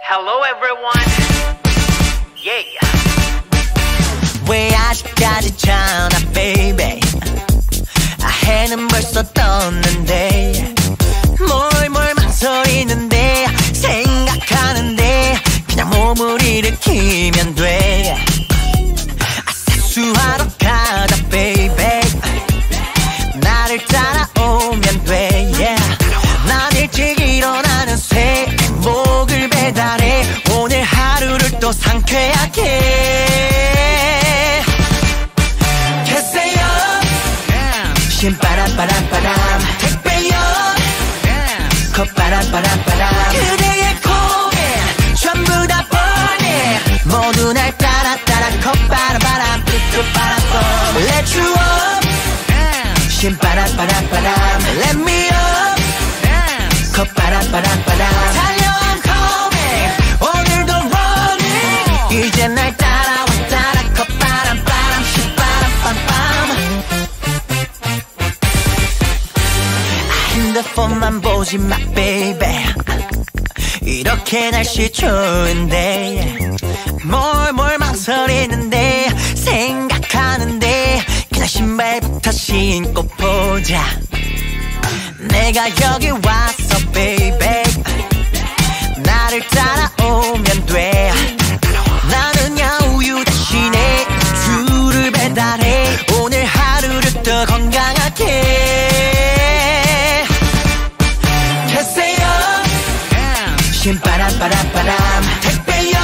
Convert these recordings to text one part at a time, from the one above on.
Hello everyone. Yeah. 왜 아직까지 자나 baby. 해는 벌써 떴는데 뭘 망설이는데 생각하는데 그냥 몸을 일으키면 돼. 세수하러 가자 baby. 나를 따라오면 돼 yeah. 난 일찍 일어나는 새 행복을 배달해. 오늘 하루를 또 상쾌하게 계세요. 신바람바람바람 택배요. 콧바람바람바람 그대의 고민 전부 다 보내. 모두 날 따라 콧바람바람 삐끗바람밤 Let you up. 신바람바람바람 Let me up. 콧바람바람바람 달려 I'm coming. 오늘도 running. 이제 날 따라와 콧바람바람 신바람밤밤. 핸드폰만 보지 마 baby. 이렇게 날씨 좋은데 뭘 망설이는데 생각하는데 그냥 신발부터 신고 보자. 내가 여기 왔어 baby. 나를 따라오면 돼. 나는야 우유 대신에 우주를 배달해. 오늘 하루를 더 건강하게 계세요. 신바람바람바람 택배요.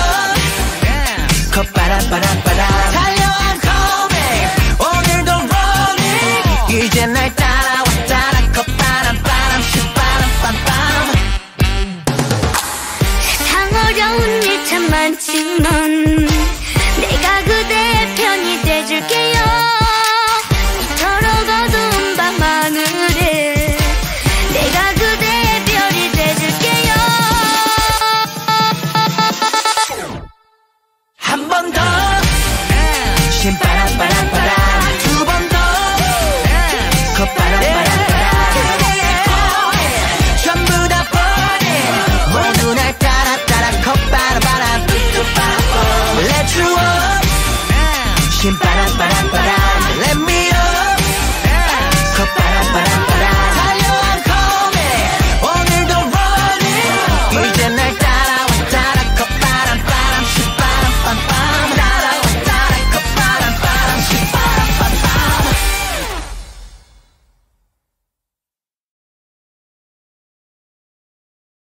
콧바람바람바람 달려 I'm coming. 오늘도 running. 이제 날 따라와 콧바람바람 신바람밤밤. 세상 어려운 일 참 많지만